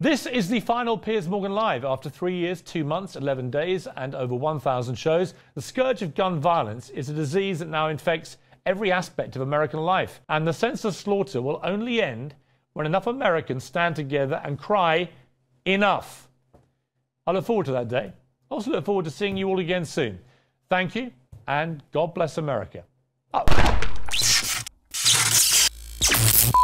This is the final Piers Morgan Live. After 3 years, 2 months, 11 days and over 1,000 shows, the scourge of gun violence is a disease that now infects every aspect of American life. And the senseless slaughter will only end when enough Americans stand together and cry, enough. I look forward to that day. I also look forward to seeing you all again soon. Thank you, and God bless America. Oh.